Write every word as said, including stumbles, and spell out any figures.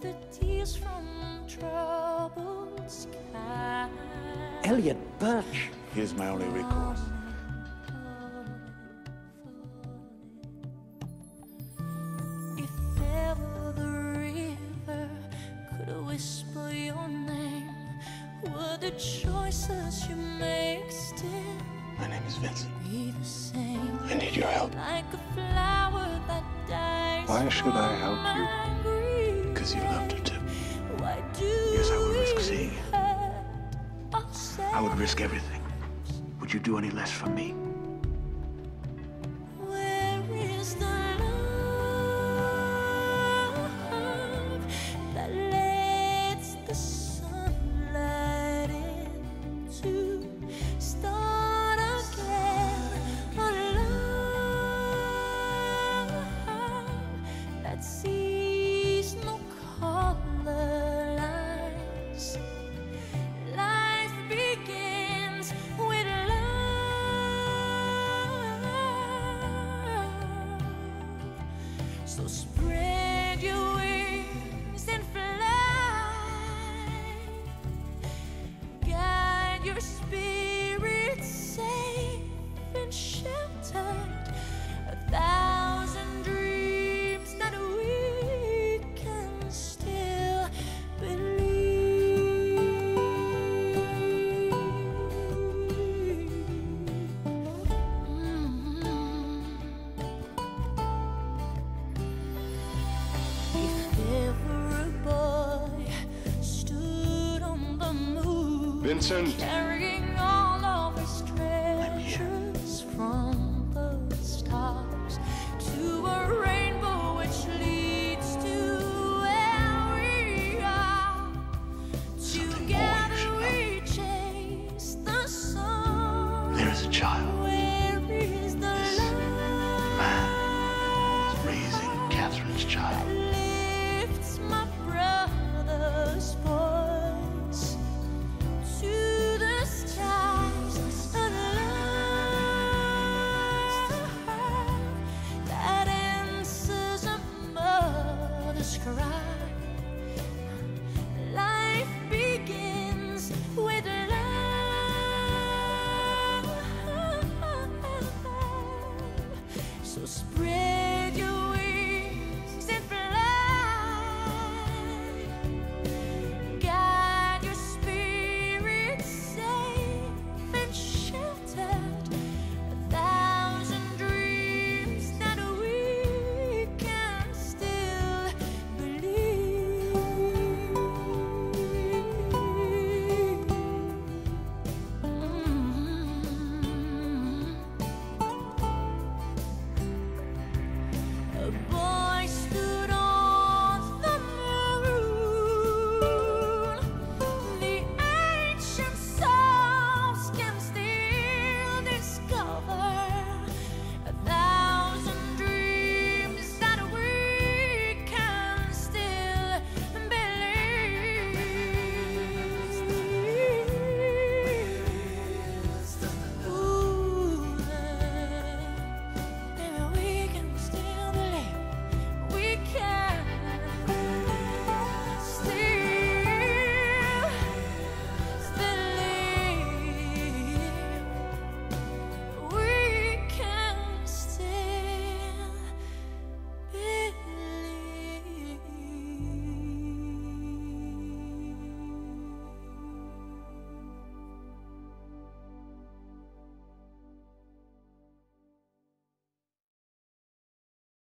the tears from troubled skies. Elliot Birch. He is my only recourse. If ever the river could whisper your name, would the choices you make still My name is Vincent. be the same? I need your help. Like a flower that dies. Why should I help you? you? Because you loved her too. Why do Yes, I would risk we seeing it. hurt ourselves? I would risk everything. Would you do any less for me? Where is the love that lets the sunlight in to start again? A love that sees no color lines. Life begins with love. So spread your wings and fly. Guide your spirit safe and sheltered. A thousand dreams that we can still believe. If ever a boy stood on the moon, Vincent. carrying